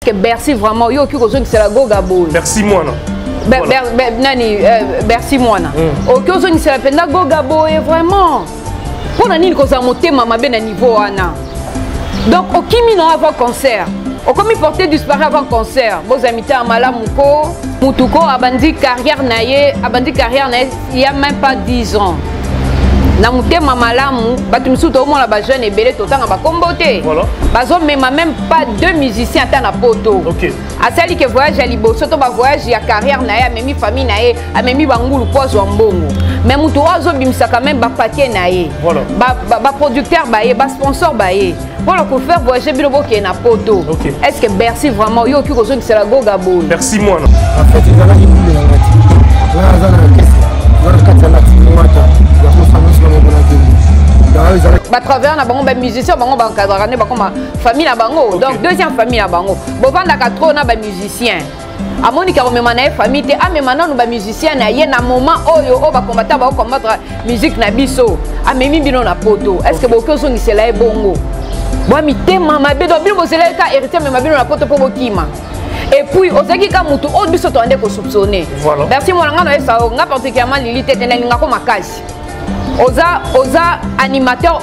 que Bercy vraiment yo qui cause c'est la goga boy. Merci moi non. Nani Bercy moi na. O qui cause c'est la penda goga boy vraiment. Pour nani cause monter mama ben à niveau ana. Donc au kimi non avant concert. Au comme il portait disparu avant concert. Vos amis à Malamuko, Mutuko abandi carrière naie, il y a même pas 10 ans. Na mutema malamu batu misuto au la ba jeune et belé totanga ba komboté. Voilà. Bazo même pas 2 musiciens à na poto. OK. Asali que voyage à Liboso to ba voyage ya carrière naie, même famille naie, même bangulu pozo mbongo. Mais mutu ozo bimisa quand même ba papier naie. Voilà. Ba producteur ba ba sponsor ba pour le faire voyager Bilobo qui est na poto. OK. Est-ce que Bercy vraiment yo qui cause que c'est la goga boy. Merci moi non. En fait, ils ont dit ba travers na bango ba musicien bango ba encadrer na bango famille na bango donc deuxième famille na bango bo vanda ka trop na ba musicien amoni ka remema na famille te amema na ba musicien na ye na moment oyo o ba combattre ba combattre musique na biso amemi bino na poto est-ce que boko so ngisela e bongo bo mi tema mabe do bino bosela ka héritier mais mabino na poto po bokima. Et puis, aux équipes mutu au biso to ande ko soupçonner. Merci mon ngana esa nga particulièrement Lili tete na linga ko makasi. Oza animateur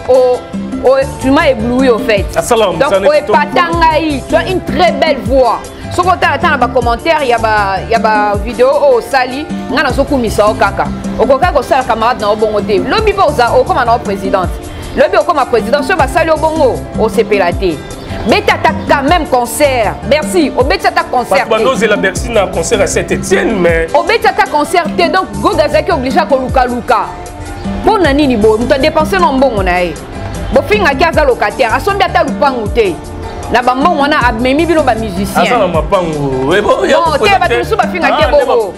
tu m'as ébloui au fait. Donc patangai, tu as une très belle voix. Ce que tu as dans les commentaires, il y a ba vidéo au sali, ngana soku misa o kaka. O koka ko sala camarade na obongo te. Lobi ba oza o comme na présidente. Lobi o comme président, so ba sali obongo o CPLAT. Beta quand même concert. Merci. Au beta ta concert. Parce que la Bercy na concert à Saint-Étienne mais au beta ta concert donc Gogazaki obligé ko luka. Bon nani ni bo, nous dépensé non bon on a. Bo finga kaza locataire, asombi ata lupangu te. Na ba mbongo na abmemi bino ba musicien. Asa na mapangu. Non, te ba tusu ba finga ke bobo.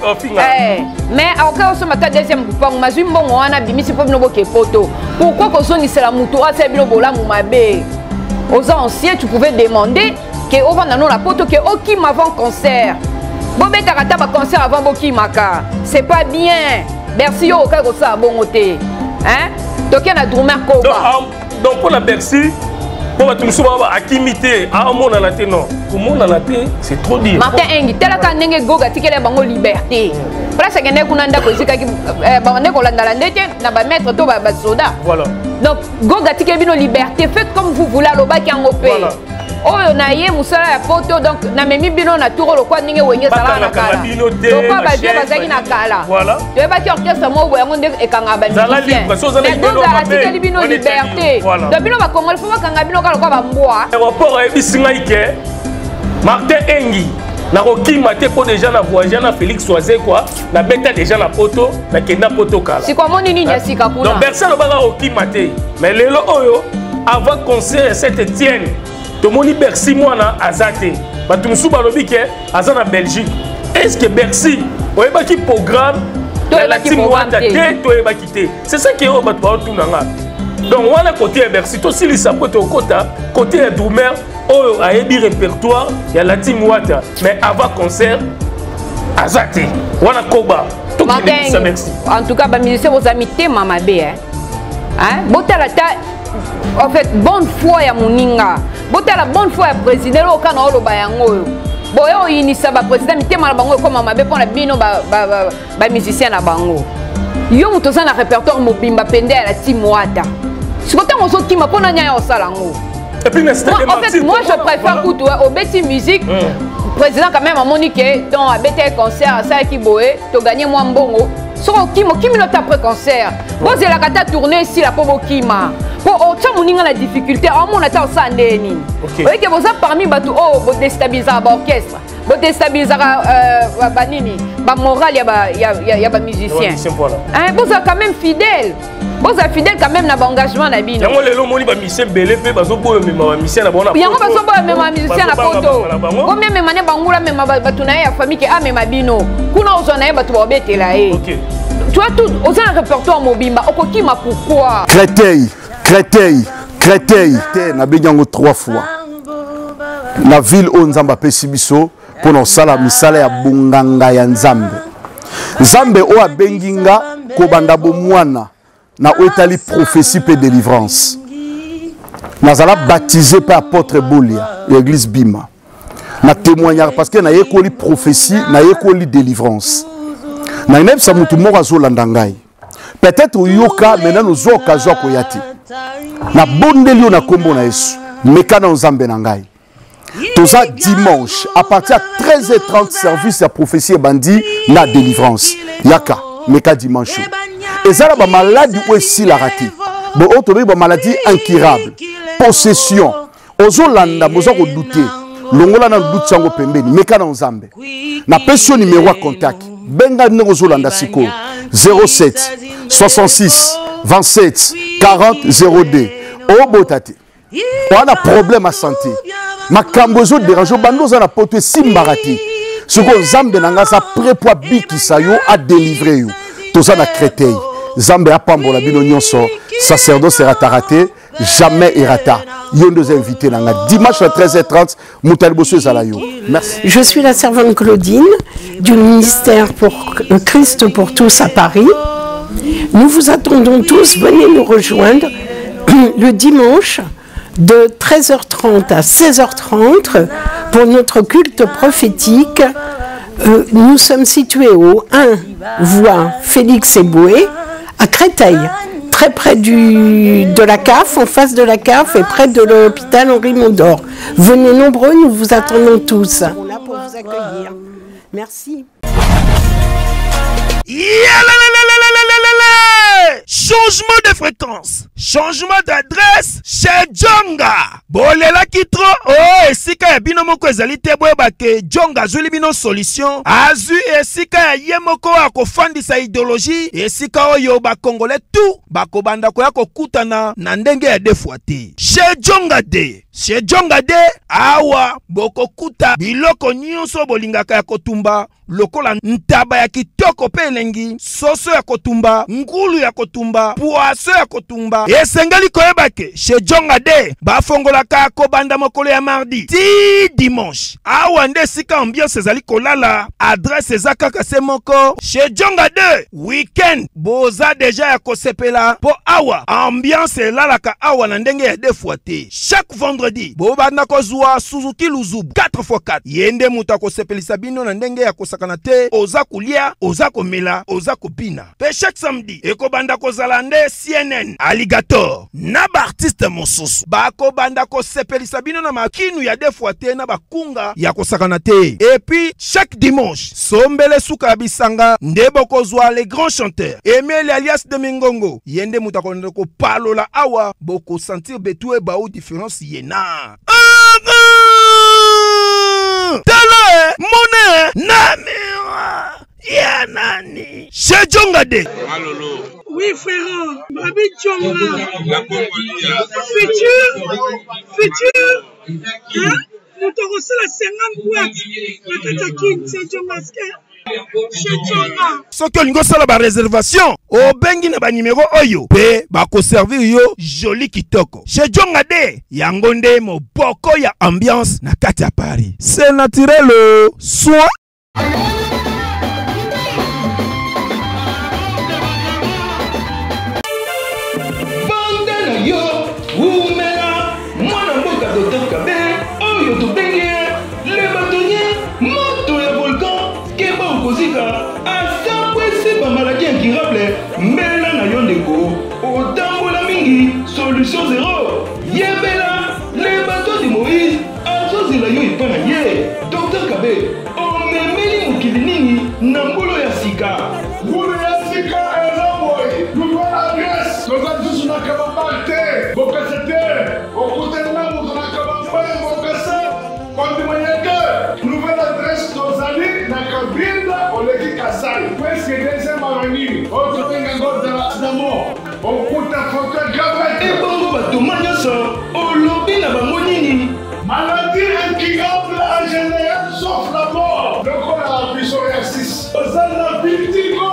Mais aucun on se mata deuxième lupangu, mazui mbongo wana bimisi po bino boke poto. Pourquoi ko zongi c'est la mutu asa bino bola mu mabe? Aux anciens, tu pouvais demander que au vent la poto que Okim avant concert. Bobé Tarata va concert avant Bokimaka. C'est pas bien. Bercy au cas ça a bon côté. Hein? Donc il y a Drumer Koba. Donc pour la Bercy, pour tout le monde à kimiter à mon la non. Pour mon la c'est trop dur. Martin Engi, tel ka nenge goga tikele bango liberté. Place que ne kunanda ko zika ki bande ko landa landete na ba mettre to ba soda. Voilà. Donc goga tikele bino liberté, faites comme vous voulez loba ki en opé. Oh na ye musala ya poto donc na memi bino na tour lo kwa ninge wenye sala na kala. Donc pas ba je bazaki na kala. Voilà. Tu ba ki orchestre mo bo yango e kanga ba. Zala libre, so zala bino tikele bino liberté. Donc bino ba kongol fo ba kanga bino kala kwa ba mbwa. Aéroport e bisinga ike. Martin Engi na kokima te po déjà na voyager na Félix Oisé quoi na beta déjà na poto na kenda poto kala. Si kwa moni nini asika kuna. Donc personne ne va kokima te. Mais lelo oyo avant concert à Saint-Étienne Tomoni Bercy mwana azate. Batu musu balobi ke azana Belgique. Est-ce que Bercy oyeba ki programme la team wanda te to yeba kité. C'est ça qui est au batu ba tunanga. Donc wana côté Bercy to sili sa côté au kota côté Drumer oyo ayebi répertoire ya la team wata mais avant concert azate. Wana koba to ki ça merci. En tout cas ba musicien vos amis te mama be hein. Botala ta en fait bonne foi ya muninga. Botala bonne foi ya président au kana oloba yango. Boyo inisa ba président mitema na bango comme mabe pona bino ba musicien na bango. Yo mutoza na répertoire mobimba pende ya la team wata. Si quand on sort qui m'a pona nya osala ngo. Et puis en fait moi je préfère kutu au beti musique. Président quand même a moniqué dans a beti concert ça qui boé to gagner moi mbongo. Soko kimo minutes après concert. Vous avez la kata tourner ici la pobo kima. Pour autant moninga la difficulté à mon ata ça ndeni. Voyez que vous avez parmi batu oh vous déstabiliser l'orchestre. Vous déstabiliser banini, ba moral ya ba musicien. Hein vous êtes quand même fidèle. Vous êtes fidèle quand même na ba engagement na bino. Yango lelo moni ba musicien belé pe bazo boyo mema musicien na bona. Yango bazo boyo mema musicien na poto. Combien mema ne bangula mema batu na ya famille ke a mema bino. Kuna ozona ya batu ba betela e. Tu as tout aux un répertoire mobimba okokima pourquoi Créteil na benyango 3 fois la ville où Nzamba pesi biso pour nos sala misala ya bunganga ya Nzambe Nzambe o abenginga ko banda bo mwana na otali prophétie pe délivrance nazala baptisé par apôtre Bolia l'église Bima na témoignage parce que na yekoli prophétie na yekoli délivrance na ineb sa mutu moko azolanda ngai peut-être yoka maintenant nous occasion koyati na bondeli yo na kombo na Yesu meka na nzambe na ngai toza dimanche à partir de 13h30 service ya prophétie bandi na délivrance yaka meka dimanche et ça la maladie aussi la raté bon on trouve ba maladie incurable possession ozolanda boza ko douter longola na doute sango pembeni meka na nzambe na pesio numéro à contact benga ndeko ozolanda siko 07 66 27 40 02 obotate on a problème à santé makambo zo dérange bando za na poto simbarati siko nzambe na ngasa prépoa bikisa yo a délivrer yo toza na Créteil Zambe apambola bino nyonso sacerdoce sera raté jamais errata. Yon deux invités dimanche à 13h30 Moutaliboso Zalayo. Merci. Je suis la servante Claudine du ministère pour Christ pour tous à Paris. Nous vous attendons tous, venez nous rejoindre le dimanche de 13h30 à 16h30 pour notre culte prophétique. Nous sommes situés au 1 voie Félix Eboué à Créteil, très près de la CAF, en face de la CAF et près de l'hôpital Henri Mondor. Venez nombreux, nous vous attendons tous. On est là pour vous accueillir. Merci. Changement de fréquence, changement d'adresse chez Djonga. Bolela kitro, oh, esika ya bino moko ezali te boyeba ke Djonga azuli bino solution. Azu esika ya ye moko akofandisa idéologie, esika oyo ba Congolais tout bakobanda koya kokutana na ndenge ya defwa te. Chez Djonga de, chez Djonga de awa bokokuta biloko nyonso bolingaka ya kotumba. Lokola ntaba ya kitoko pe elengi, soso ya kotumba, ngulu ya kotumba, poaso ya kotumba. Esengeli koyeba ke chez Djonga de bafongolaka kobanda mokolo ya mardi ti dimanche. Awa nde sika ambiance ezali kolala, adresse eza kaka se moko. Chez Djonga de weekend boza deja ya kosepela po awa ambiance elalaka awa na ndenge ya defwa te. Chaque vendredi bobanda kozwa Suzuki Luzubu 4x4 yende muta kosepelisa bino na ndenge ya kanate oza kulia oza komela oza kopina pe chaque samedi ekobanda kozala nde CNN Alligator na ba artiste mosusu bako banda ko sepelisa bino na makinu ya defwa te na bakunga ya kosakana te. Et puis chaque dimanche sombele suka bisanga nde bokozwa les grands chanteurs Emile alias de Mingongo yende mutakonde ko palola awa boko sentir betue ba ou différence yena tala mone namira ya nani chez Djonga de Malolo. Oui frère, Babi Djonga futur hein nous te reçoit la 50 boîtes na Katakine chez Djonga chez Djonga. Soki olingo sala ba réservation obengi na ba numéro oyo pe bako servir yo joli kitoko chez Djonga de yango nde moboko ya ambiance na kati ya Paris. C'est naturel soit yo umela mwana mboka Dr Kabe oyo tobenge le bâtonnier moto ya volcan keba okozika azakwese ba maladie incurable mbela na yo ndeko otambola mingi solution zéro yebela le bateau de Moïse azozela yo epa na ye Dr Kabe omemeli mokili nini na mbolo ya sika nouvelle adresse Tozali, Nakabinda, Oleki Kasai. Presque deuxième avenue, autre bingo d'amour. On coûte un fauteuil gravé. Et bon, Batomania, au lobby n'a pas monini. Maladie incurable en général, sauf la mort. Le corps a appuyé sur R6. Ozana Bintigo.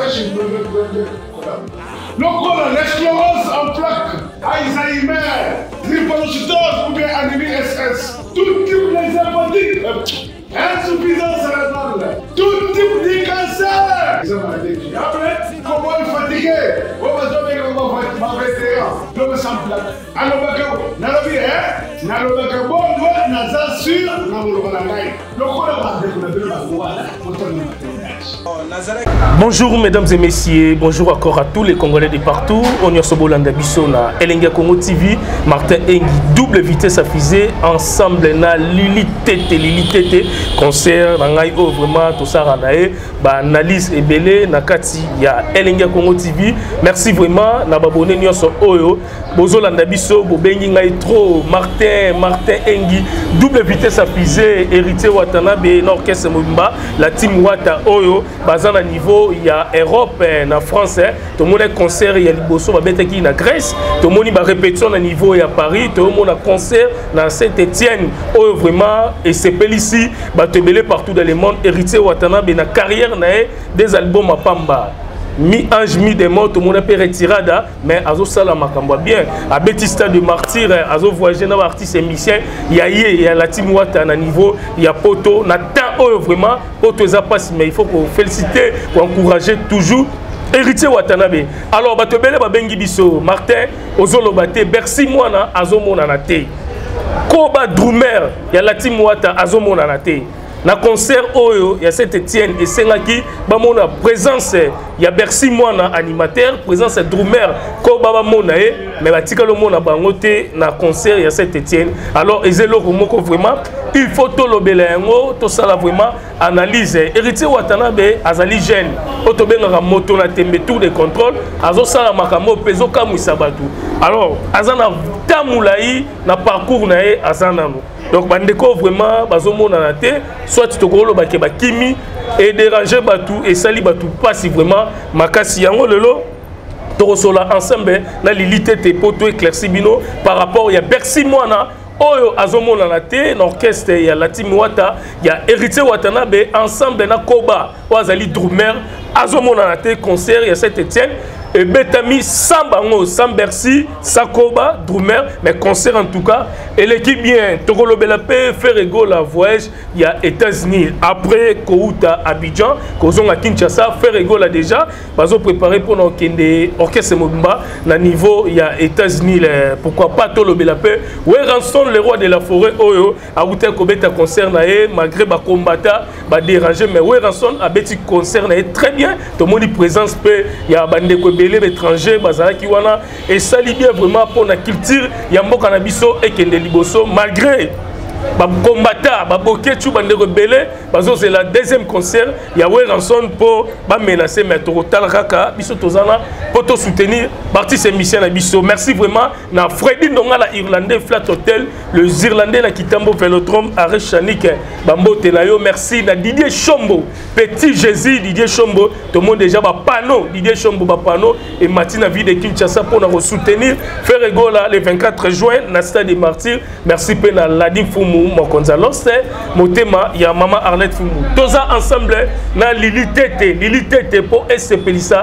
Le corps a l'esclérose en plaques, Alzheimer, drépanocytose ou bien anémie SS. Tout type les hépatites, insuffisance rénale, tout type de cancer. Comment il fatigué? On va donner ma vétéran. L'homme sans plaque. Alors, Nalobi, hein? Nalobi, bon, naza sur, Bonjour mesdames et messieurs, bonjour encore à tous les Congolais de partout. On y a Sobolanda Bissona, Elenga Congo TV, Martin Engi, double vitesse à fusée, ensemble na Lili Tete, concert, nangai oh vraiment tout ça ranae, ba analyse et belé, nakati ya Elenga Congo TV. Merci vraiment, na babone nyonso oyo, Bozolanda Bisso, bobengi ngai trop, Martin Engi, double vitesse à fusée, héritier Watanabe, l'orchestre Mobimba, la team Wata oyo, bazana niveau il y a Europe en France tout le monde concert il y a Liboso ba betaki na Grèce tout le monde ba répétition na niveau il y a Paris tout le monde a concert na Saint-Étienne oh vraiment et c'est ici ba tebele partout dans le monde héritier Watanabe na carrière na des albums à Pamba mi-ange, mi-démon, tout le monde peut retirer, mais Azo Sala Makamba bien. À Bétista de Martyr, Azo voyager dans l'artiste et musicien, il y a la team Wata à niveau, il y a Poto, on attend vraiment, Poto est passe, mais il faut qu'on féliciter, qu'on encourager toujours. Héritier Watanabe. Alors, Batobele Babengi Bisso, Martin, Ozolo Bate, Bercy Moana, Azo Monanate. Koba Drumer, il y a la team Wata, Azo Monanate. Na concert oyo il y a Saint-Étienne et Sengaki bamona présence il y a Bercy Moana animateur présence drummer ko baba mona mais batika lo mona bangote na concert il y a Saint-Étienne alors ezelo moko vraiment il faut to lobela yango to sala vraiment analyse héritier Watanabe azali jeune otobenga moto na tembe tour de contrôle azo sala makambo peso kamwisa batu alors azana tamulai na parcours na e azana no. Donc, bandeko vraiment, bazomona na te, soit tu te gros ba kimi et déranger batou et sali batou pas si vraiment makasi yango lelo. Torosola ensemble na lilité te poto éclairci bino par rapport il y a Bercy Moana oyo azomona na te l'orchestre il y a la team Wata il y a héritier Watanabe ensemble na Koba Wazali drummer azomona na te concert il y a Saint-Étienne et Betami Sambango, Sam Bercy, Sakoba, drummer, mais concert en tout cas. Et l'équipe bien, Togolo Belapé, Ferrego, la voyage, il y a États-Unis. Après Kouta, Abidjan, Kozonga Kinshasa, Ferrego là déjà, bazo préparé pour nos orchestre Mobimba, na niveau, il y a États-Unis, pourquoi pas Tolo Belapé, Ranson, le roi de la forêt, Oyo, Aouté Kobeta concert, malgré ba combattant, ba dérangé, mais Ranson a bêti concert, très bien, tout le monde présence, il y a Bandeko étrangers bazala ki wana et ça li bien vraiment pour la culture ya mboka na biso et kende liboso malgré ba combattant ba bokechu bande rebelle bazo c'est la deuxième concert ya Ranson pour ba menacer mais total raka biso tozana pour te soutenir artiste et mission na biso merci vraiment na Freddy Ndonga la Irlandais Flat Hotel les Irlandais na Kitambo Velodrome arrêt Chanik bambo tenayo merci na Didier Chombo Petit Jésus Didier Chombo tout le monde déjà ba panneau Didier Chombo ba panneau et Matina vie de Kinshasa pour nous soutenir faire rigola le 24 juin na Stade des Martyrs merci pena Ladin Fumu Mokonzalo c'est motema ya Maman Arlette Fumu toza ensemble na Lili Tete pour SCPLISA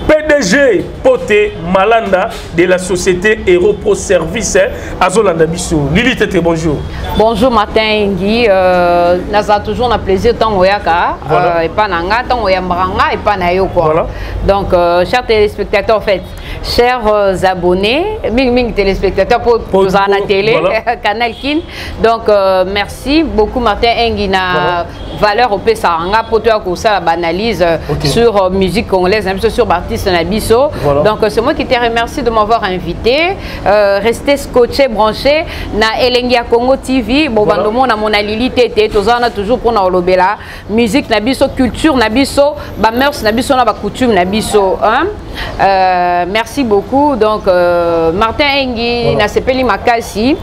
PDG Poté Malanda de la société Hero Pro Service Azolanda Bissou. Lili Tete, bonjour. Bonjour Martin Engi, naza toujours un plaisir tant oyaka et pas nanga tant oyambranga et pas nayo quoi. Donc chers téléspectateurs en fait, chers abonnés, ming téléspectateurs pour la télé Canal Kin. Donc merci beaucoup Martin Engi na valeur au Pesaranga pour toi pour ça l'analyse sur musique congolaise, même sur artiste Nabiso. Donc c'est moi qui te remercie de m'avoir invité. Restez scotché, branché na Elenga Congo TV. Bon bandomo na mon Lili Tete, tozana toujours pour na olobela musique Nabiso, culture Nabiso, ba mœurs Nabiso na ba coutume Nabiso, hein. Merci beaucoup. Donc Martin Engi na sepeli makasi.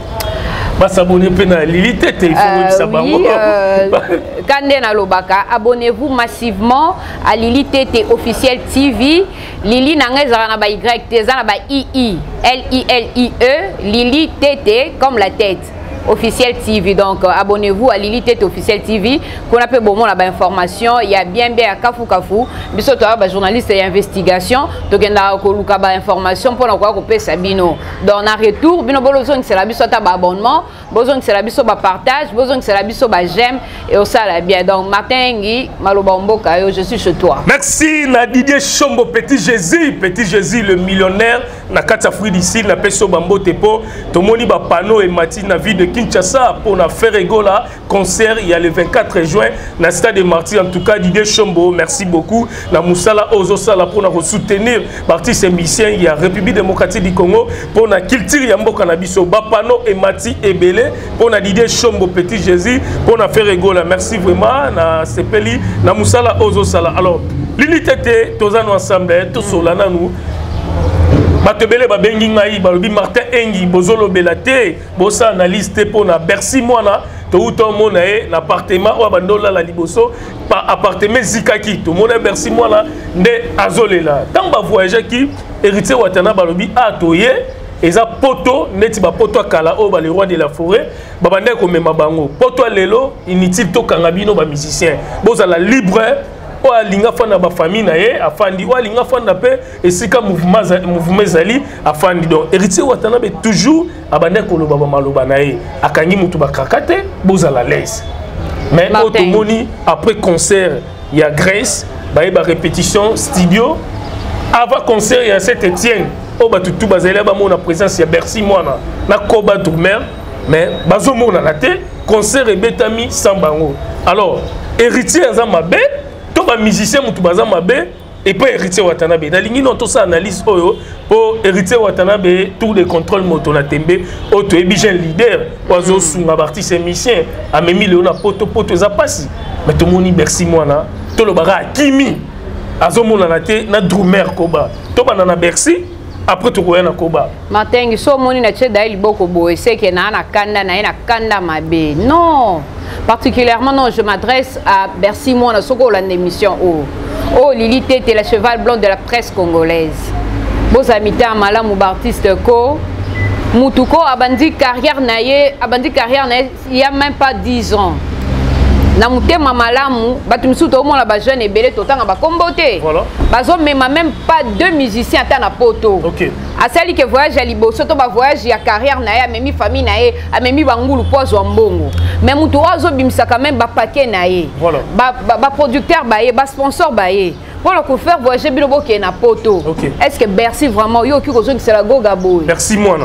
Abonnez-vous massivement à Lili Tete officiel TV. Lili Nangezana ba Y, Tezana ba II, L-I-L-I-E, Lili Tete comme la tête. Officiel TV, donc abonnez-vous à Lili Tete officiel TV qu'on appelle bon la information il y a bien à Kafu biso to ba journaliste et investigation to genda ko luka ba information pour quoi ko pesa bino dans un retour bino besoin que c'est la biso ta ba abonnement besoin que c'est la biso ba partage besoin que c'est la biso ba j'aime et au ça la bien donc Martin Engi Maloba Mboka je suis chez toi. Merci na Didier Chombo Petit Jésus le millionnaire na kati Afrique du Sud na peso bambo tepo tomoni ba panneau et mati na ville de Kinshasa pour na faire égola concert il y a le 24 juin na stade de Martyrs. En tout cas Didier Chombo, merci beaucoup na musala ozo sala pour na soutenir artiste musicien il y a République démocratique du Congo pour na culture ya mboka na biso ba panneau et mati ebele pour na Didier Chombo petit Jésus pour na faire égola. Merci vraiment na sepeli na musala ozo sala. Alors l'unité tous ensemble tous solana nous batebele ba bengi ngai balobi Martin Engi bozolo belate bosa analyste pour na Bercy mwana to uto mona e na appartement o bandola la liboso pa appartement zikaki to mona Bercy mwana nde azolela tant ba voyager ki héritier watana balobi atoye eza poto neti ba poto kala o ba le roi de la forêt ba bande ko mema bango poto lelo inutile to kanga bino ba musicien boza la libre o alinga fana ba famille na ye afandi o alinga fana pe esika mouvement zali afandi. Donc héritier watana be toujours abande ko loba ba maloba na ye akangi mutu ba kakate boza la laisse. Mais automoni après concert il y a Grèce ba répétition studio avant concert il y a Saint-Étienne o ba tutu bazela ba mona présence ya Bercy mwana na koba Doumer mais bazo mona na te concert et betami sambango. Alors héritier za mabe to ba musicien mutu baza mabe et pas héritier watanabe na lingi non to sa analyse oyo pour héritier watanabe tout de contrôle moto na tembe auto ebigen leader ozo sunga artiste musicien amemi leona poto za pasi mais to moni Bercy mwana to lo bara kimi azomona na te na Doumer koba to bana na Bercy après tu koyana koba Martin so moni na tcheda liboko boye c'est que na kanda mabe non particulièrement non je m'adresse à Bercy mwana soko la émission oh Lili Tete la cheval blanc de la presse congolaise bos amita malamu artiste ko mutuko abandi carrière na il y a même pas 10 ans na mutema malamu batu misuto au mona ba jeune ebele totanga ba kombote voilà bazo même pas 2 musiciens ata na poto. OK asali ke voyage à liboso to ba voyage ya carrière na ye amemi famille na ye amemi bangulu pozo mbongo mais mutu ozo bimisa quand même ba paquet na ye voilà ba producteur ba ye ba sponsor ba ye pour le faire voyager binobo ke na poto. OK est-ce que Bercy vraiment yo ki kozo ki la goga boy Bercy mwana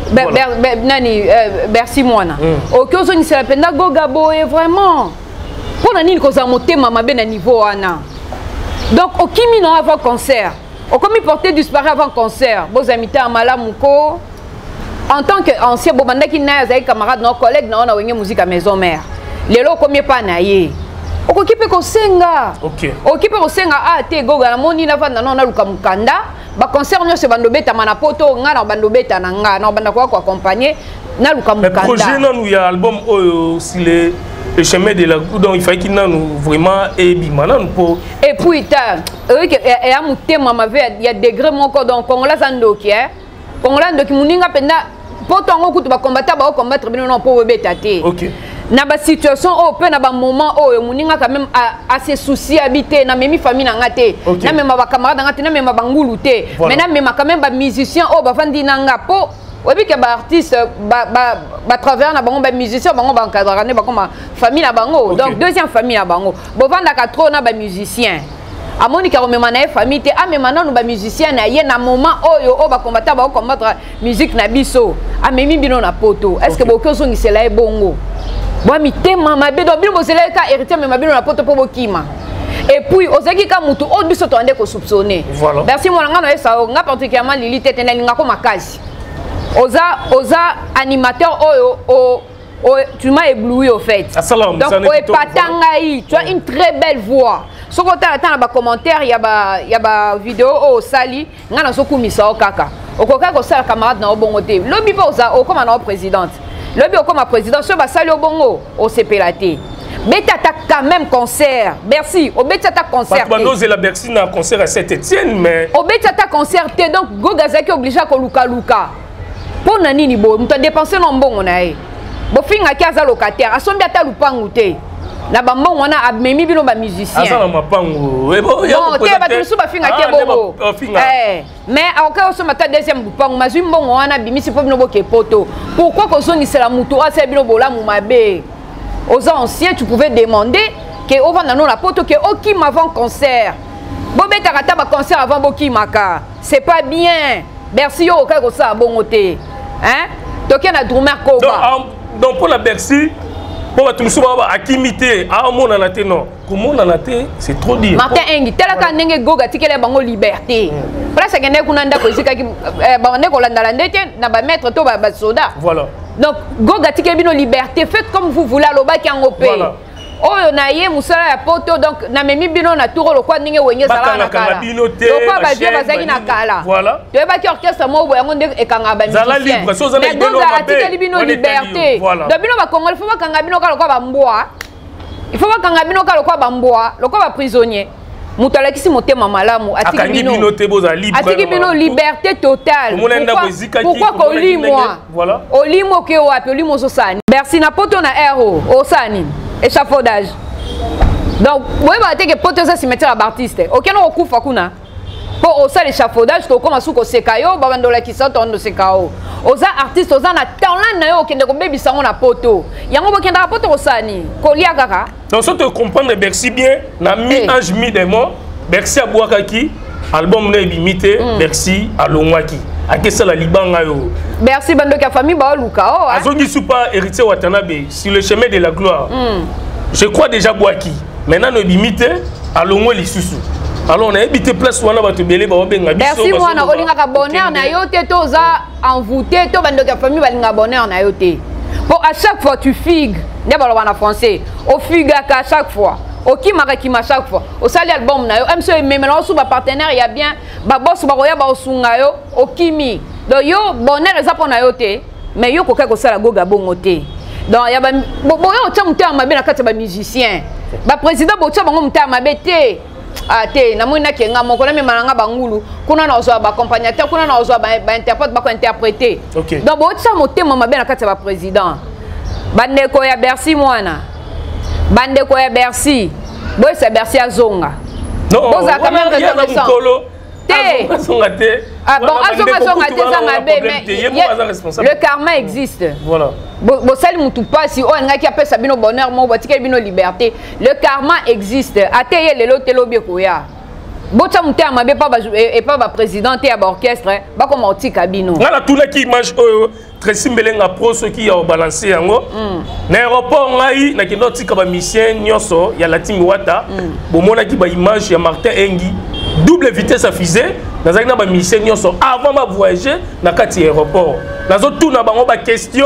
nani Bercy mwana OK ozo ni la penda goga boy vraiment pour nani koza motema mabe na niveau wana. Donc au kimi non avant concert au commis porter disparu avant concert vos amis à malamuko en tant que ancien bobanda qui n'a avec camarade nos collègues na on a musique à maison mère lelo combien pas na ye au kipe ko senga OK au kipe ko senga a te goga na moni na vanda na luka mukanda ba concert nyo se bandobeta mana poto nga na bandobeta na nga na banda ko accompagner na luka mukanda projet na nous ya album si le chemin de la donc il fallait qu'il nous vraiment et bimana pour et puis et a muté mama il y a degré mon corps donc Congolais sandoki Congolais ndoki muninga penda poto ngo kutu ba combattre ba combattre bino non pour betate. OK na ba situation o pe na ba moment o muninga quand même à se soucier habiter na memi famille na ngate na même ba camarade ngate na même ba ngulu te mais na même quand même ba musicien o ba fandi nanga po oui que ba artiste ba travers na bango ba musicien bango ba encadrer ba comme famille na bango donc deuxième famille na bango bo vanda ka trop na ba musicien amoni ka remema na famille te amema na no ba musicien na ye na moment oyo o ba combattre ba combattre musique na biso amemi bino na poto est-ce que boko so ngisela e bongo bo mi tema mabe do bino bosela ka héritier mema bino na poto po bokima. Et puis ozaki ka mutu o biso to ande ko soupçonner merci moi nga no esa nga particulièrement Lili Tete na linga ko makazi oza animateur oyo tu m'as ébloui au fait. Donc patangai, tu as une très belle voix. Ce que tu as dans commentaire, il y a ba vidéo au sali, ngana so kumisa o kaka. Okoka ko sala camarade na obongote. Lobi pa oza o comme na présidente. Lobi o comme président so ba sali obongo o sepelate. Beta ta quand même concert. Merci. O beta ta concert. Parce que nous la Bercy na concert à Saint-Étienne mais o beta ta concert donc Gogazaki obligé ko luka. Pour nani bo muta dépenser no mbongo na ye. Bo finga kaza locataire asombi ata lupangu te. Na ba mbongo na abmemi bino ba musicien. Asa na mapangu. Non, te ba tusu ba finga ke bobo. Mais aoka osoma ta deuxième lupangu mazwi mbongo wana bimisi po bino boke poto. Pourquoi ko songi c'est la muto asa bino bolamu mabe. Aux anciens tu pouvais demander que au vanda non la poto que okim avant concert. Bobeta kata ba concert avant bokimaka. C'est pas bien. Bercy yo ka ko sa bongo te hein toke na Drummer Koba donc pour la Bercy pour tout musuba ba akimité a mona na te non comment na te c'est trop dire Martin Engi tela ka ndenge goga tikele bango liberté place que ne kuna ndako isika ki ba ne ko landala ndete na ba maître to ba soda voilà donc goga tikele bino liberté faites comme vous voulez loba ki ngo pe oyo na ye musala ya poto donc na memi bino na tour lo kwa ndenge wenye sala na kala lokwa ba je bazaki na kala voilà to ba ki orchestre mo bo yango ndenge ekanga ba musicien zala libre so zala bino article bino liberté donc bino ba congolais faut ba kanga bino kala kwa ba mbwa il faut ba kanga bino kala kwa ba mbwa lokwa ba prisonnier mutu alakisi motema malamu atiki bino te boza libre atiki bino liberté totale pourquoi kolimwa voilà olimo ke wapi olimo sosani merci na poto na ero osani échafaudage donc oui bah t'es que pote ça cimetière d'artiste aucun on coupe fakuna pour ça l'échafaudage to comme asuko sekayo babandola ki sa tondo sekao oza artiste oza na talent na yo kende ko bebi sango na poto yango bokenda poto osani kolia kaka donc ça te comprendre Bercy bien na mi ange mi démon Bercy abwakaki album na limité Bercy alongwaki akesa la libanga yo Bercy bando ka famille ba luka oh azongi super héritier Watanabe sur le chemin de la gloire je crois déjà Boaki maintenant no limité alongwe lisusu alors on a habité place wana ba to belé ba benga biso Bercy mwana olinga ka bonheur na yo te to za envoûté to bando ka famille balinga bonheur na yo te pour à chaque fois tu figues ne ba en français au figue à chaque fois Oki marakima chaque fois au sali album na yo MC memela sous ba partenaire ya bien ba boss ba roya ba osunga yo okimi donc yo bonheur eza pona yo te mais yo koka ko sala goga bongo te donc ya ba boyo tia mutama mabe na kati ba musicien ba président bo tia bango mutama mabe te ate na mwina kenga moko na memalanga bangulu kuna na ozo ba accompagnateur kuna na ozo ba interprète ba ko interpréter donc bo tia mutama mabe na kati ba président bandeko ya Bercy mwana bande ko ya Bercy boy c'est Bercy azonga non boza quand même reconnaissant bon azonga teza mabe mais le karma existe voilà bo sali mutu pasi o ngaki apesa bino bonheur mo batika bino liberté le karma existe ateye lelo telobi ko ya bota muta mabe pa ba et pas ba président et ba orchestre ba comme otika bino ngala tuna ki image oyo Tracy Mbelenga pro ceux qui ont balancé yango na aéroport ngai na kendo tika ba mission nyoso ya Latimi Wata bomona ki ba image ya Martin Engi double vitesse à fusée nazaki na ba mission nyoso avant ba voyager na kati aéroport nazo tuna bango ba question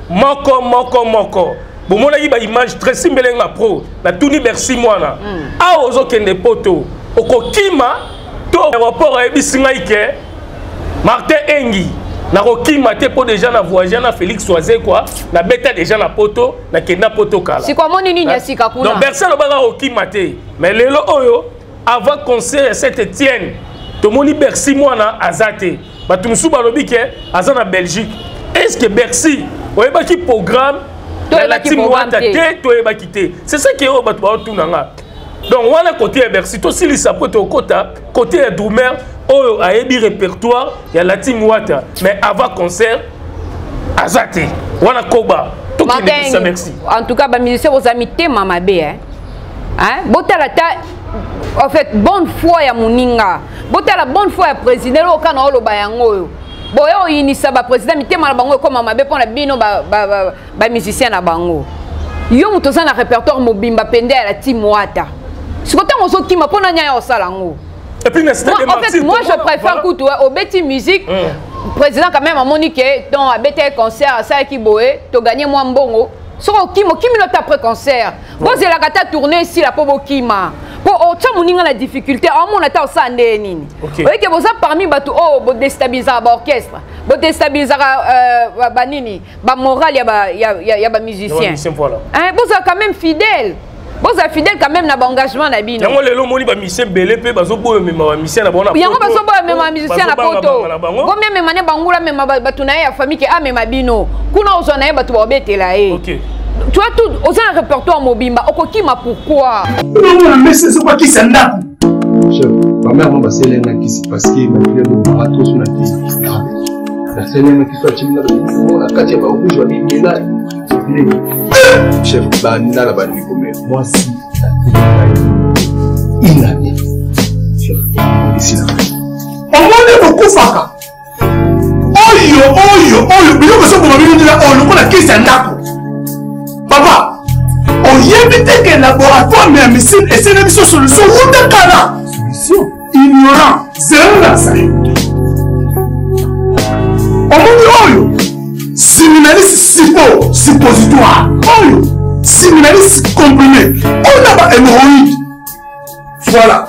moko bomona ki ba image Tracy Mbelenga pro na tuni Bercy mwana a ozo kende poto okokima to aéroport e bisinga ike Martin Engi na kokima te po déjà na voyager na Félix Oisé quoi na beta déjà na poto na kenda poto kala si kwa moni nini asika kuna donc Bercy no banga kokima te mais lelo oyo avant concert Saint-Étienne to moni Bercy mwana azate batu musu balobi ke aza na Belgique est-ce que Bercy oyebaki programme to la Latimi Wata te to oyebaki te c'est ça que batu ba tunanga donc wana côté ya Bercy to silisa poto okota côté ya Drummer oyo ayebi répertoire ya Latimi Wata mais avant concert azate wana koba to ki de merci en tout cas ba musicien aux amis tema mabe hein botala ta en fait bonne foi ya muninga botala bonne foi ya président o kana olo bayango yo boyo inisa ba président mitema na bango comme mabe pona bino ba musicien na bango yo mutoza na répertoire mobimba pende ya Latimi Wata sikotan ozo kima pona nya ya osalango. Et puis, en fait, moi je préfère écouter au Betty Musique. Président quand même a moniqué dans un BT concert à ça qui boé, tu gagné moins bongo. Sur qui minutes après concert. Vous avez la gata tourner ici la pobo kima. Pour autant moninga la difficulté, en mon état ça ndeni. Vous voyez que vous avez parmi batu oh vous déstabiliser l'orchestre, vous déstabiliser banini, ba moral ya ba musicien. Voilà. Vous êtes quand même fidèle. Vous êtes fidèle quand même dans l'engagement na bino. Yango lelo moni ba musicien belé pe bazo boyo mema ba musicien na bona. Yango bazo boyo mema musicien na poto. Combien mema ne bangula mema batu na ya famille ke amema bino. Kuna ozona batu ba betela e. OK. Tu as tout aux un répertoire mobimba okokima pourquoi? Non mais c'est quoi qui s'endap? Chef, ma mère m'a passé l'un qui s'est parce que ma fille a marathon sur la piste. La scène qui soit chimna la katia ba rouge wa bingela. Chef, banda la bandi comme moi si il a dit. Chef, ici là. On m'a beaucoup faka. oyo biloko so boma bino ndila oyo lokola kisi ya ndako papa oyebi te ke laboratoire ya misine esene biso solution wuta kala ignorant zero na sai omoni oyo séminaliste suppositoire oyo séminaliste comprimé oyo na ba hémorroïde voilà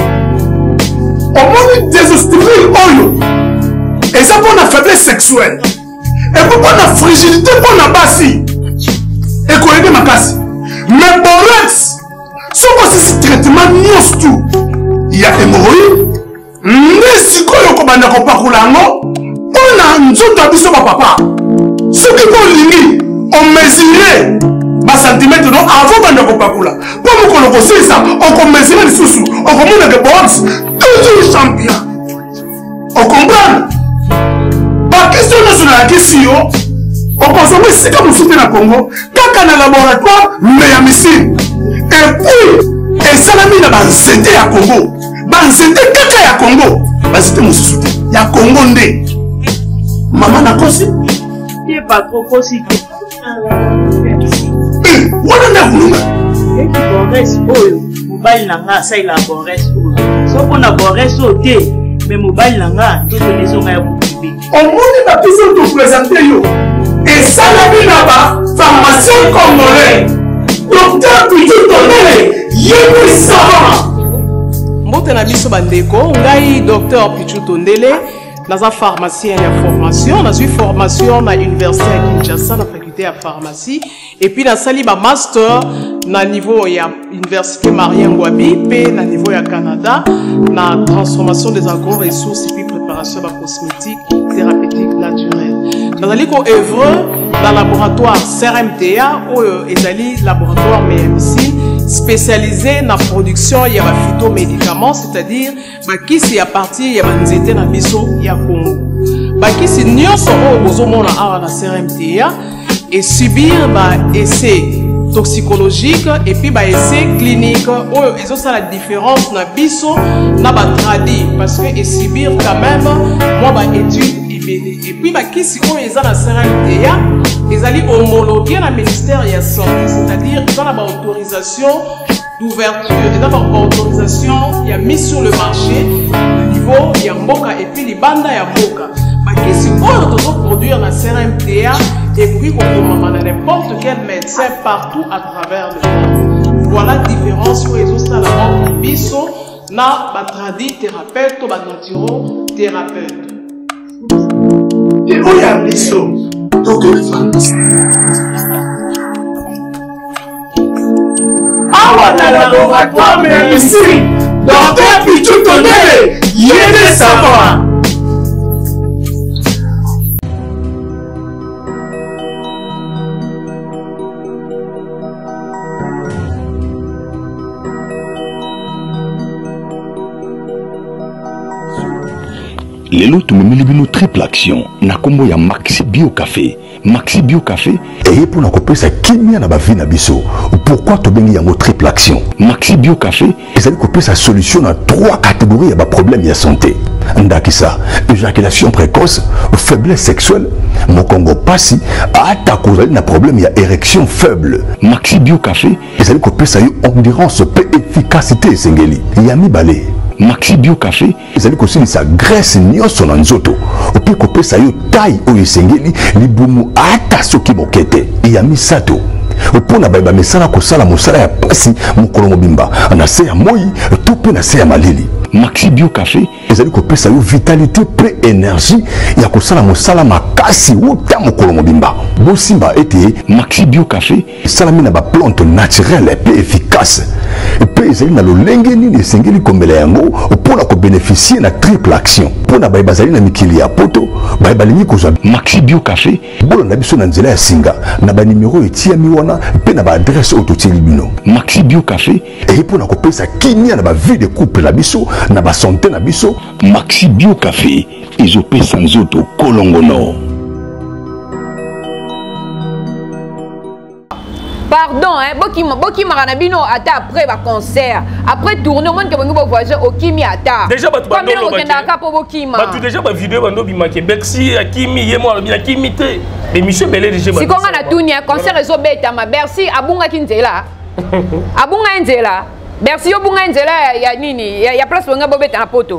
omoni désostril oyo eza mpo na faiblesse sexuelle epo mpo na frigidité mpo na basi ekoyede makasi mais borex soko osisi traitement nyonso tu ya hémorroïde nde sikoyo okobanda kopakola yango mpo na nzoto ya biso bapapa soki mpo olingi omesure basentimetre no avant banda kopakola mpo mokolo kosilisa okomesure lisusu okomonake box toujours champion okomprendre bakestio nyonso nayakisi yo okozonga esika mosusu te na congo kaka na laboratoire me ya misine epuis esalami na banzete ya congo banzete kaka ya congo banzete mosusu te ya congo nde mama nakosi wana nde akulunga bores oyo mobali na nga asalela bores oyo soko na bores oyo te me mobali na nga tozonezonga ya bokibe omoni bapesi otopresente yo esalami na bapharmacien congolais docteur Pichu Tondele yebi savant mbote na biso bandeko ngai docteur Pichu Tondele naza pharmacien ya formation nazwi formation na université ya Kinshasa na faculté ya pharmacie et puis nasali ba master na niveau ya université Marien Ngouabi pe na niveau ya Canada na transformation des agro-ressources et puis préparation de cosmétiques thérapeutiques naturelles. Nazali ko œuvre dans le laboratoire CRMTA ou ezali laboratoire MMC spécialisé dans la production ya ba phytomédicaments, c'est-à-dire bakisi ya partie ya banzete na biso ya Congo. Bakisi nyonso oyo bozomona awa na CRMTA et subir ba essai toxicologique et puis ba essai clinique oyo ezosa la différence na biso na ba tradi parce que et subir quand même moi ba étude et puis bakisi oyo eza na CRMTA ezali homologué na ministère ya santé, c'est-à-dire ils ont la autorisation d'ouverture, ils ont la autorisation, il y a mis sur le marché au niveau il y a mboka et puis les bandes ya mboka bakisi oyo tozo produire na CRMTA et puis on a n'importe quel médecin partout à travers le monde. Voilà la différence où ils ont ça la biso na ba tradi thérapeute ou ba naturo thérapeute. Et où y a biso donc awa na laboratoire mais ici docteur Pichu Tondele yene savoir. Lelo tumemeli bino triple action na kombo ya Maxi Bio Café. Maxi Bio Café et pour na kopesa kimia na ba vie na biso. Pourquoi to bengi yango triple action? Maxi Bio Café ezali kopesa solution na 3 catégories ya ba problème ya santé. Ndakisa, éjaculation précoce, faiblesse sexuelle, mokongo pasi, ata kozali na problème ya érection faible. Maxi Bio Café ezali kopesa yo endurance pe efficacité esengeli. Yami balé. Maxi Bio Café ezali kosilisa graisse nyonso na nzoto ope kopesa yo taille oyo esengeli libumu ata soki mokete ya misato opona bayeba misala kosala mosala ya pasi mokolo mobimba na se ya moi to pe na se ya malili. Maxi Bio Café ezali kopesa yo vitalité pre énergie ya kosala mosala makasi wuta mokolo mobimba. Bosimba ete Maxi Bio Café esalami na ba plante naturelle pe efficace pe ezali na lolenge nini esengeli kombela yango mpona kobénéficier na triple action mpona bayeba bazali na mikili ya poto bayeba lingi kozwa Maxi Bio Café bolanda biso na nzela ya singa na banimero etiami wana pe na baadresse oyo totieli bino. Maxi Bio Café eye mpona kopesa kimia na bavie de couple na biso na basanté na biso. Maxi Bio Café ezopesa nzoto kolongono. pardon, hein, Boki Maranabino ata après le concert. Après tourner, au monde que vous voyagez au Kimi ata. Déjà, tu as déjà une vidéo qui Bercy, Kimi, Yemo, Kimi. Mais Michel Belé, déjà. Si on a tout, concert réseau bêta, ma Bercy, Abunga Kinzela. Abunga Nzela. Bercy, Abunga Nzela, il y a Nini, il y a place pour un bobet en poteau.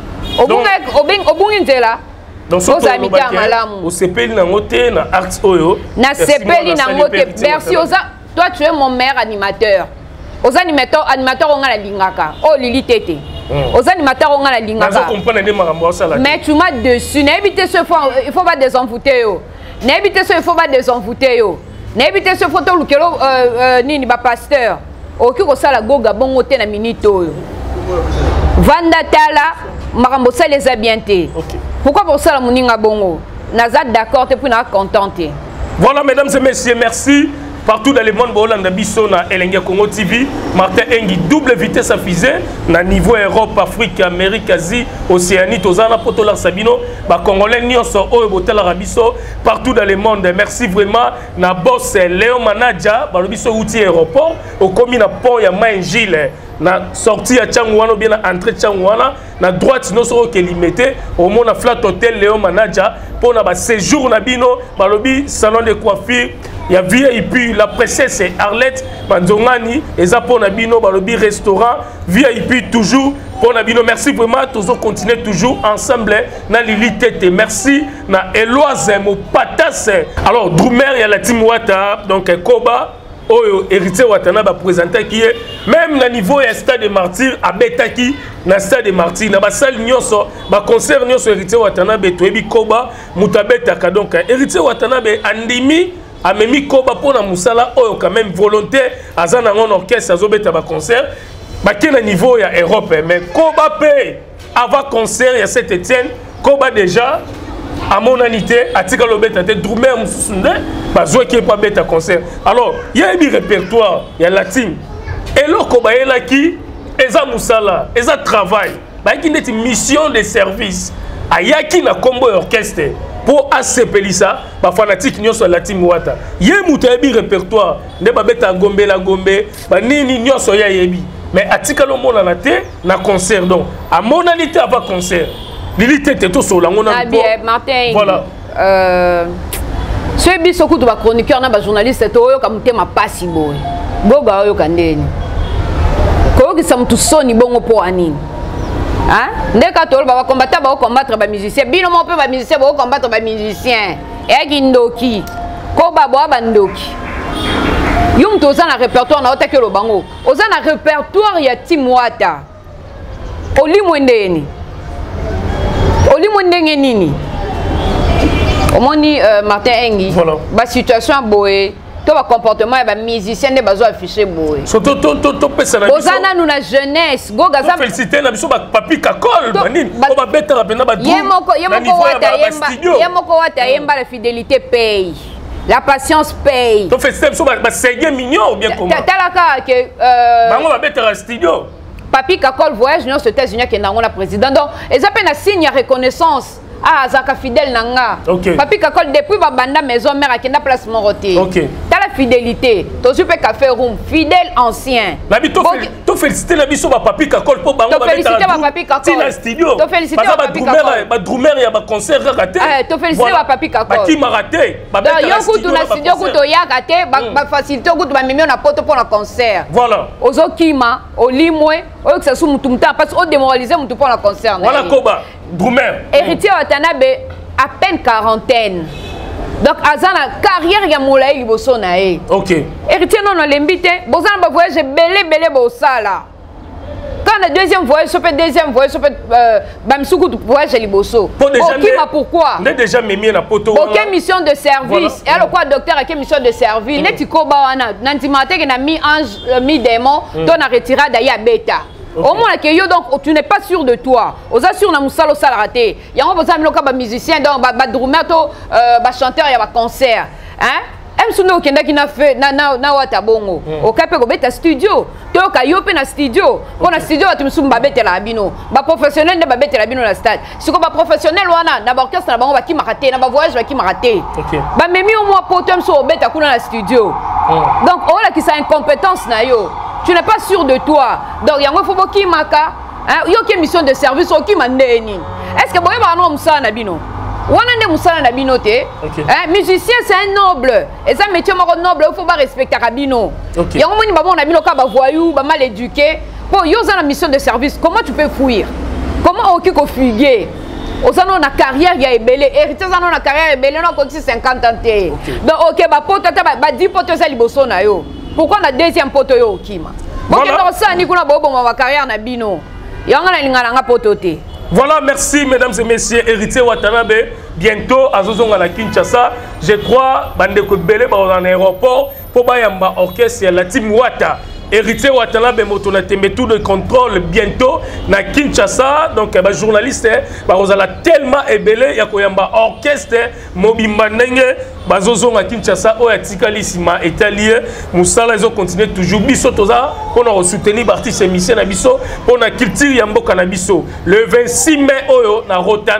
Obunga Nzela. Donc, au CPL Nangote, na Arts Oyo. Na CPL Nangote, merci Oza. Toi, tu es mon meilleur animateur. Aux animateurs, on a la lingaka. Oh, Lili Tété. Aux animateurs, on a la lingaka. Mais tu m'as dessus. N'évitez ce fois, il faut pas désenvoûter. N'évitez ce, il faut pas désenvoûter. N'évitez ce photo, Nini, pasteur. Ok, ça la goga bon hôtel na minito. Vanda Tala, Marambosa les a bien té. Pourquoi pour ça la moninga bongo? Nazad d'accord, t'es pour nous contenter. Voilà, mesdames et messieurs, merci. Partout dans le monde, Bolanda Bissona, Elenga Congo TV, Martin Engi, double vitesse à fusée, na niveau Europe, Afrique, Amérique, Asie, Océanie, Tozana, Potola Sabino, Congolais, Nyonso, Oyo, Botel, Arabiso, partout dans le monde. Merci vraiment. Na boss Léo Manaja, Balobiso, outil aéroport, au commis na pont, ya Maingile. Na sortie à Tchangouana ou bien na entrée Tchangouana, na droite non sera que limité au monde flat hôtel Léo Manaja pour na séjour na bino balobi salon de coiffure ya VIP la princesse Arlette Manzongani et ça pour na bino balobi restaurant VIP toujours pour na bino. Merci vraiment, toujours continuer toujours ensemble na Lili Tété. Merci na Eloise mo patas. Alors Drumer ya la team Wata donc Koba Oyo héritier Watana va présenter qui est même na niveau ya stade de martyr à Betaki na stade de martyr na ba salle nyonso ba concert nyonso héritier Watana betwebi Koba mutabetaka donc héritier Watana be andimi amemi Koba pona musala oyo quand même volonté azana ngon orchestre azobeta ba concert ba na niveau ya Europe mais Koba pe avant concert ya Saint-Étienne Koba déjà à mon anité, à Tikalobeta, Drumer Moussounde, Bazoua qui est pas bête à concert. Alors, il y a un répertoire, il y a latin. Et là, il y a qui, Eza Moussala, Eza travail, il y a une mission de service. Il y a qui na combo orchestre pour ACP ça, les fanatiques n'y sont latin Mouata. Il y a un répertoire, ne pas bête à Gombe, la Gombe, ni n'y sont yaébi. Mais à Tikalomona na te, na concert donc. À mon anité avant concert. Lili Tété tout sur la Martin. Voilà. Ce bis au coup de chroniqueur na journaliste to yo kamute ma pasi boy. Boba yo kandeni. Ko ki sam tu soni bongo po anini. Hein? Ndeka to ba combattre ba musicien. Bino mo pe ba musicien ba combattre ba musicien. E ki ndoki. Ko ba bo ba ndoki. Yum to za na répertoire na otake lo bango. Oza na répertoire ya Timwata. Oli mwendeni. Oli mondenge nini omoni Martin Engi ba situation boye to ba comportement ba musicien de bazo afficher boye surtout to pesa na biso ozana nous na jeunesse goga za féliciter na biso ba papi kakol banini o ba betara pena ba dou yemoko wata yemba la fidélité paye la patience paye to féliciter biso ba seigneur mignon ou bien comment talaka que bango ba betara studio Papi Kakol voyage aux États-Unis qui est dans la président. Donc, ils appellent un signe de reconnaissance. Ah, Zaka fidèle nanga. Papi Kakol depuis ma banda maison mère qui n'a place Moroté. T'as la fidélité. T'as super café room fidèle ancien. Nabi to féliciter Nabi sur Papi Kakol pour bango. To féliciter Papi Kakol. C'est la studio. To féliciter Papi Kakol. Ba Drumer ya ba concert raté. To féliciter Papi Kakol. Ba qui m'a raté. Ba yo kutu na studio kutu ya raté ba facilité kutu ba mimi na poto pour le concert. Voilà. Ozo kima, olimwe, oyo que ça sous mutumta parce que démoraliser mutu pour le concert. Voilà Koba. Drumer. Héritier Watanabe à peine quarantaine. Donc azana carrière ya moulaï liboso na e. OK. Héritier non l'embité, bozana ba voyage belé bosala. Quand le deuxième voyage, ça peut bamsuku voyage liboso. Pourquoi? On est déjà mémé na poto. Aucune mission de service. Et alors quoi docteur a quelle mission de service? Neti ko ba wana nantimate que na mi ange mi démon, ton a retiré d'ailleurs bêta. Au moins que yo donc tu n'es pas sûr de toi. Aux assure na musalo salaraté. Il y a un besoin de musicien donc ba drumer to ba chanteur il y a ba concert. Hein? Emsuno okendaki na fe na wata bongo. Okape ko beta studio. To ka yope na studio. Ko na studio atu msumba betela bino. Ba professionnel ne ba betela bino na stade. Siko ba professionnel wana na ba orchestre na bango ba ki makate na ba voyage ba ki makate. Ba memi au moins poto mso beta kuna na studio. Donc on a qui ça incompétence na yo. Tu n'es pas sûr de toi. Donc yango faut boki maka. Hein, yo ki mission de service o ki mandeni. Est-ce que boye ba no msa na bino? Wanande musala na bino te. Musicien c'est un noble. Et ça métier moko noble, il faut pas respecter Rabino. Yango moni ba bon na bino ka ba voyou, ba mal éduqué. Bon, yo za la mission de service, comment tu peux fuir? Comment okiko fuguer? Osano na carrière ya ebele, héritier zano na carrière ebele na konti 50 ans te. Donc OK, ba poto ta ba 10 poto za liboso na yo. Pourquoi na deuxième poto yo okima? Bon, que dans ça ni kuna bobo ma carrière na bino. Yango na lingana nga poto te. Voilà, merci mesdames et messieurs. Héritier Watanabe, bientôt à Zozonga la Kinshasa. Je crois, Bandeko Bele, dans l'aéroport, pour Bayamba Orchestre, la team Wata. Héritier Watanabe, Motona tout de contrôle bientôt na Kinshasa. Donc, les journalistes, ils ont tellement ébélé, il y a Koyamba Orchestre, Mobimba Nenge, Bazozonga Kinshasa, Oyatikali Sima, Italien, Moussala, ils ont continué toujours. Bisso Toza, pour soutenir l'artiste émission Nabiso, pour la culture Yambo Canabiso. Le 26 mai, Oyo, na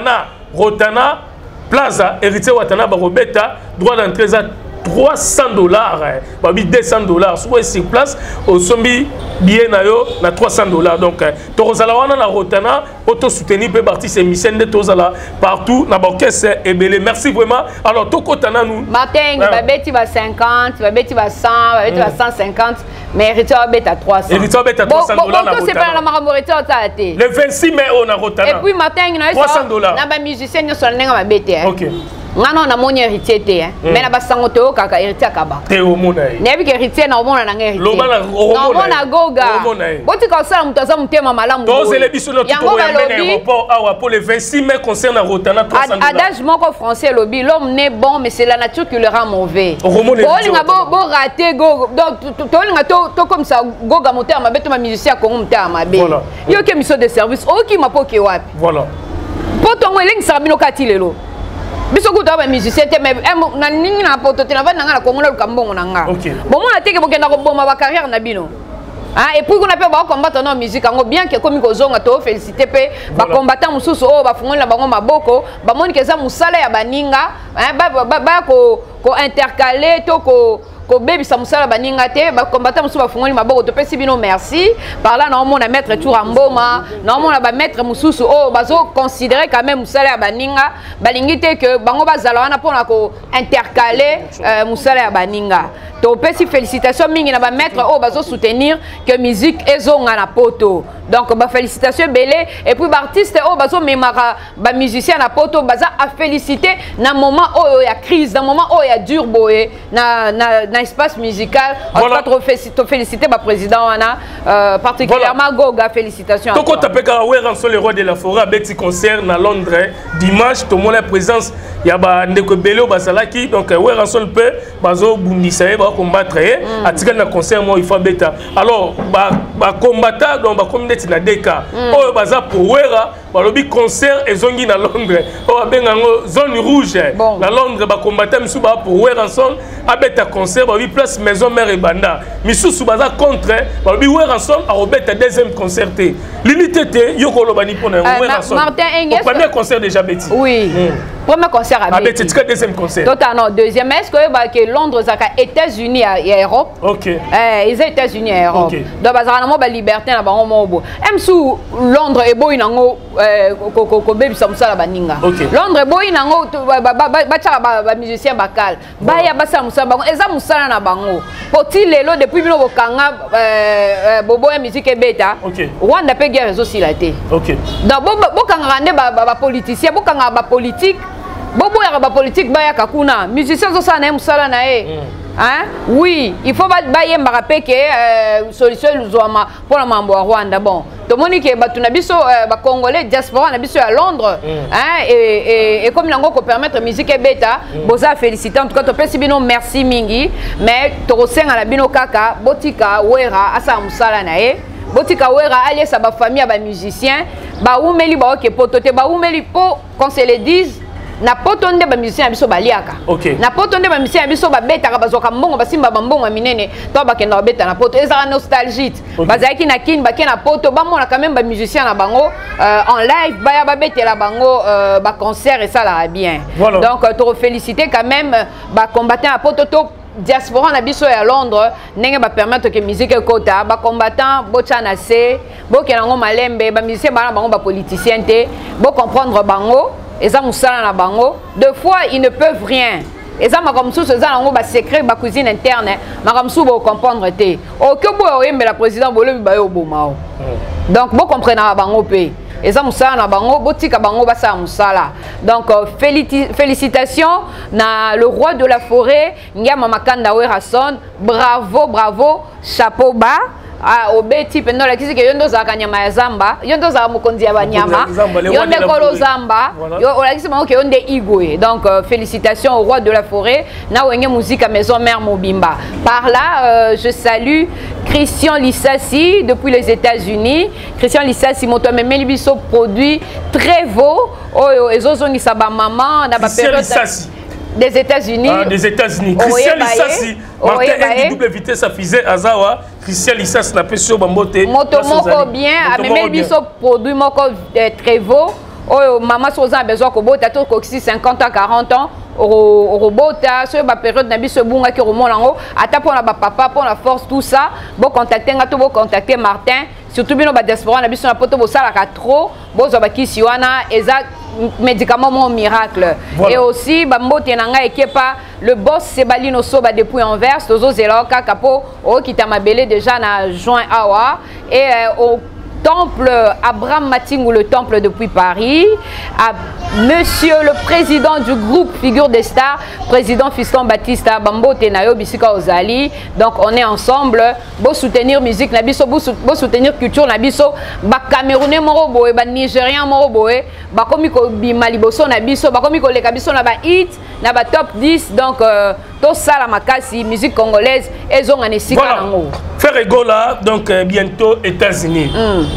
Rotana, Plaza, Héritier Watanabe, Robeta, droit d'entrée à $300, babi $200. Soit sur place, au sombi bien na $300. Donc, Torozalawana na Rotana, auto soutenir peu partie émission de Tozala partout na orchestre et belé. Merci vraiment. Alors, Toko Tana nous. Martin, babeti va 50, babeti va 100, babeti va 150. Mais Héritier Babet à 300. Héritier Babet à $300 na Rotana. C'est pas la maramorité au été. Le 26 mai on a Rotana. Et puis Martin, il y a $300. Na ba musicien nous sur nenga babete. OK. Ngano na moni héritier te mais na basango te okaka héritier kaba te omona ye nebi ke héritier na omona na héritier lobana omona goga boti ka sala mutaza mutema malamu to zele biso no tuko ya mena aéroport awa pour le 26 mai concerne Rotana $300. Adage moko français lobi l'homme n'est bon mais c'est la nature qui le rend mauvais olinga bo raté go donc to olinga to comme ça goga mutema mabe to ma musicien Congo mutema mabe yo ke mission de service oki mapoke wapi voilà poto ngweling sabino katilelo biso kuta ba musicien te mais na ningi na poto te na va nanga na kongola lukambongo nanga bon moi ateke bokenda ko boma ba carrière na bino et puis qu'on appelle ba combattre na musique ngo bien que comme ko zonga to féliciter pe ba combattant mususu o ba fungola bango maboko ba moni keza musala ya baninga ba ko intercaler to ko baby sa musala baninga te ba combattant mususu ba fungoli maboko to pesi bino merci par là na mona maître tour amboma na mona ba maître mususu o bazo considérer quand même musala ya baninga balingi te que bango bazala wana pona ko intercaler musala ya baninga to pesi félicitations mingi na ba maître o bazo soutenir que musique ezonga na poto donc ba félicitations belé et puis ba artiste o bazo memara ba musicien na poto baza a féliciter na moment o ya crise na moment o ya dur boé na espace musical on va trop féliciter ba président wana particulièrement Goga félicitations toko tapeka Weranson le roi de la forêt beti concert na Londres dimanche to mona présence ya ba ndeko belé o basalaki donc Weranson peut bazo bundisa ba combattre atika na concert moi il faut beta alors ba combattant donc ba communauté na deka o baza powera balobi concert ezongi na Londres o bengango zone rouge na Londres ba combattant misu ba Weranson abeta concert ba place maison mère et banda misu baza contre balobi Weranson a obeta deuxième concert l'unité te yoko lobani pona Weranson premier concert déjà beti oui premier concert à Beti deuxième concert totalement deuxième est-ce que Londres zaka États-Unis et Europe OK ils États-Unis et Europe donc bazana mo ba liberté na bango mobo emsu Londres et boy nango ko baby samsala baninga Londres boy nango ba tcha ba musicien bakal ba ya ba samsala bango eza musala na bango poti lelo depuis bino bokanga bobo ya musique beta Rwanda pe guerre zo silate donc bokanga rande ba politicien bokanga ba politique bobo ya ba politique ba ya kakuna musicien zo sana musala na hein oui il faut ba yemba rappeler que solution luzoma pour la mambo Rwanda bon to monique batu na biso ba congolais diaspora na biso à Londres hein et comme lango ko permettre musique beta boza féliciter en tout cas to pesi bino merci mingi mais to senga la bino kaka botika wera asa musala na botika wera alias ba famille ba musicien ba umeli ba ke potote ba umeli po qu'on se le dise na poto nde ba musicien biso baliaka na poto nde ba musicien biso babetaka bazoka mbongo basimba bambongo minene to bakenda babeta na poto ezaka nostalgique bazaki na kin bake na poto bamona quand même ba musicien na bango en live baya babetela bango ba concert et ça la bien donc to féliciter quand même ba combattant à poto to diaspora na biso ya Londres ndenge ba permettre que musique ekota ba combattant bocha na se bo kenango malembe ba musicien bana bango ba politicien te bo comprendre bango eza musala na bango deux fois ils ne peuvent rien eza makamsu eza nango ba secret ba cuisine interne makamsu bo comprendre te o ke bo oyembe la président bolobi ba yo bomao donc bo comprendre bango pe eza musala na bango botika bango basa musala donc félicitations na le roi de la forêt Ngama Makanda Werason bravo bravo chapeau bas obeti pendo la kisi ke yondo za kanyama ya zamba yondo za mokonzi ya banyama yonde kolo zamba yo la kisi bango ke yonde igwe donc félicitations au roi de la forêt na wenge musique à maison mère Mobimba par là je salue Christian Lissassi depuis les États-Unis. Christian Lissassi moto memeli biso produit très beau oyo ezozongi sa ba maman na ba période des États-Unis. Des États-Unis. Christian Lissassi Martin double vitesse à fusée Azawa. Christian Lissassi na peso bambote. Moto moko bien a memeli biso produit moko très beau oyo maman soza besoin ko bota to ko 50 ans 40 ans au robota sur la période na biso bunga ki romonango ata pona ba papa pona force tout ça bo contacter ngato bo contacter Martin surtout bino ba diaspora na biso na poto bo sala ka trop bo zo ba kisi wana eza médicament mon miracle et aussi ba mbote na nga ekepa le boss Sebalino Soba depuis Anvers tozo zela kaka po o kitamabele déjà na juin awa et au temple Abraham Matingou, le temple depuis Paris, à monsieur le président du groupe Figure des Stars, président Fiston Baptista Bambo Tenayo Bisika Ozali. Donc on est ensemble, beau soutenir musique nabiso, beau soutenir culture nabiso, ba Camerounais moroboé, ba Nigérien moroboé, ba komiko bimaliboso nabiso, ba komiko lekabiso na ba hit, na ba top 10. Donc tout ça la makasi musique congolaise et zonganesika nango. Faire Egola donc bientôt États-Unis.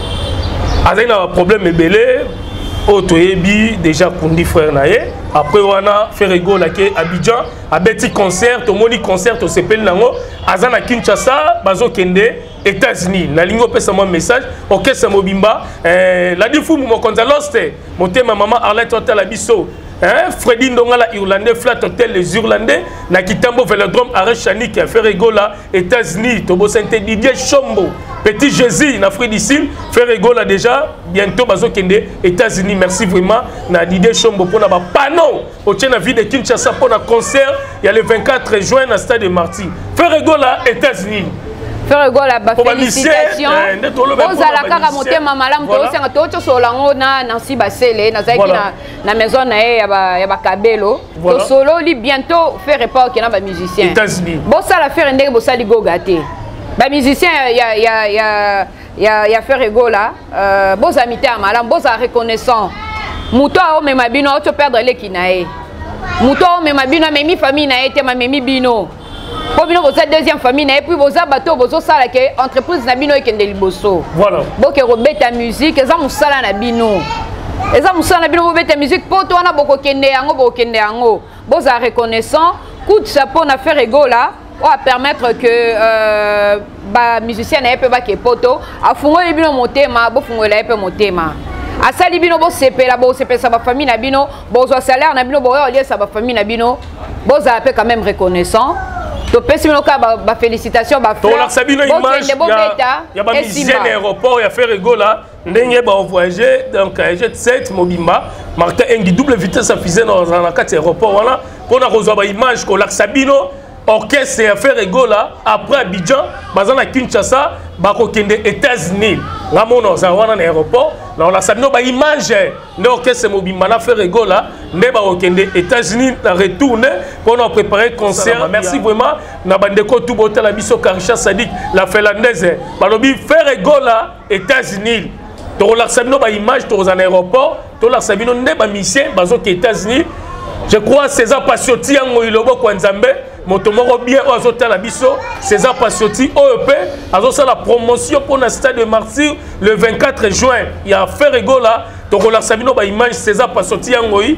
Avec un problème belé Otoyebi déjà kundi frère naé après wana faire Egola ke Abidjan a beti concert to moni concert to sepel nango azana Kinshasa bazo kende États-Unis na lingo pesa moi message Orchestre Mobimba la difu mo konzaloste motema maman Arlette Hotel Abisso Freddy Ndongala Irlandais flat hotel les Irlandais na Kitambo Velodrome arrêt Chani qui a fait Egola États-Unis Tobo Sainte Didier Chombo Petit Jésus na Freddy Sil faire Egola déjà bientôt bazo kende États-Unis merci vraiment na Didier Chombo pour na ba panneau au tien na ville de Kinshasa pour na concert il y a le 24 juin na stade de Marty faire Egola États-Unis faire Egola ba félicitations aux alaka motema malamu to senga to solango na Nancy Basele na zaki na maison na ya ba Kabelo to solo li bientôt faire report ki na ba musicien États-Unis bo ça la faire ndenge bo sali gogate ba musicien ya faire Egola bo za mité malamu bo za reconnaissant muto o me mabino to perdre le kinae muto o me mabino memi famille na été ma memi bino pour bino boza deuxième famille et puis boza bateau bozo sala ke entreprise na bino ekende liboso voilà boke robeta musique eza musala na bino bobeta musique po to wana boko kende yango boza reconnaissant coup de chapeau na faire Egola on va permettre que ba musicien na pe ba ke poto afungola bino motema bo fungola pe motema asali bino bo sepela sa ba famille na bino bozo salaire na bino bo lié sa ba famille na bino boza pe quand même reconnaissant. To pesi minoka ba félicitations ba frère. To la sabino image ya ba musicien aéroport ya faire Egola ndenge ba voyager donc jet set Mobimba Martin Engi double vitesse à fusée dans la carte aéroport voilà pour na reçoit ba image ko la sabino orchestre ya faire Egola après Abidjan bazana Kinshasa ba ko kende États-Unis ngamono za wana na aéroport na la sabino ba image ne orchestre Mobimba na faire Egola ne ba ko kende États-Unis na retourner pour nous préparer concert merci vraiment na bandeko tout botel la biso Karisha Sadik la finlandaise balobi faire Egola États-Unis to la sabino ba image to en aéroport to la sabino ne ba mission bazo ke États-Unis je crois César Passioti yango ilobo kwa Nzambe moto moko bien o azotala biso César Passioti OEP azosa la promotion pour le stade de Martyr le 24 juin il y a faire Egola to la sabino ba image César Passioti yango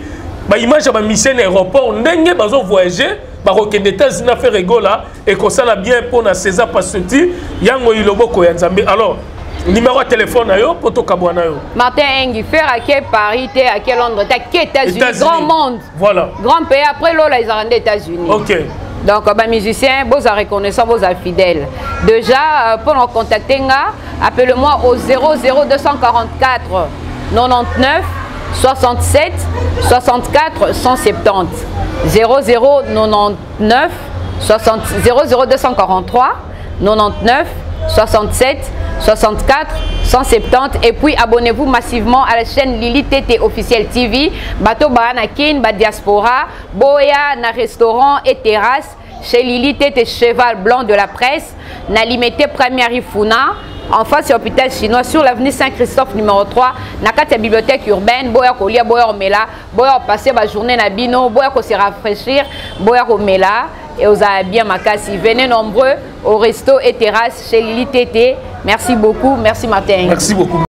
ba image ya ba mission aéroport ndenge bazo voyager ba ko des États-Unis faire rigola et que ça la bien pour na César Passanti yango iloboko ya Nzambe. Alors numéro de téléphone na yo poto kabwana yo. Martin Engi faire à quel Paris t'es à quel Londres t'es à quel États-Unis grand monde. Voilà. Grand pays après là ils ont des États-Unis. OK. Donc, les musiciens, vous avez reconnaissance, vous êtes fidèles. Déjà, pour nous contacter, appelez-moi au 00244 99 67 64 170. 0099 00243 99 67 64 170. Et puis abonnez-vous massivement à la chaîne Lili Tété officielle TV. Bato Bahanakin, ba diaspora, boya na restaurant et terrasse chez Lili Tété cheval blanc de la presse, na limité première Ifuna. En face de l'hôpital chinois sur l'avenue Saint-Christophe numéro 3, na la bibliothèque urbaine, boya kolia, boya omela, boya passer ma journée na bino, boya ko se rafraîchir, boya omela. Et vous avez bien ma casse. Venez nombreux au resto et terrasse chez Lili Tété. Merci beaucoup. Merci Martin. Merci beaucoup.